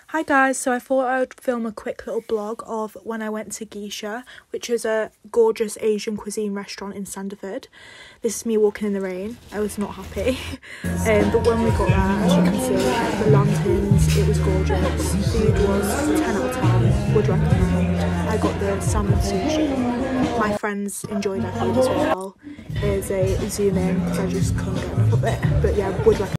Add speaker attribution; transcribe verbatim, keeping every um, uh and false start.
Speaker 1: Hi guys, so I thought I would film a quick little blog of when I went to Geisha, which is a gorgeous Asian cuisine restaurant in Sandefjord. This is me walking in the rain. I was not happy. um, but when we got there, as you can see, the lanterns, it was gorgeous. Food was ten out of ten, would recommend. I got the salmon sushi. My friends enjoyed their food as well. Here's a zoom in because I just couldn't get enough of it. But yeah, would recommend.